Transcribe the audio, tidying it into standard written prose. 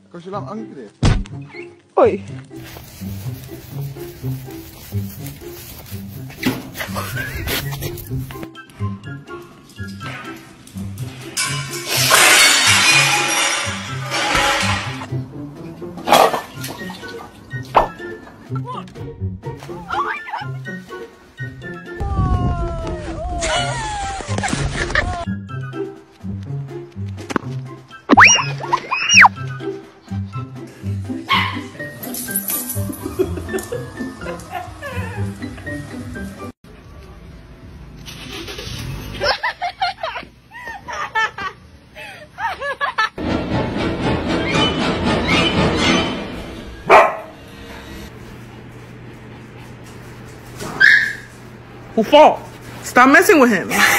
Because you're not angry. Oi. Oh my God! Who fault? Stop messing with him.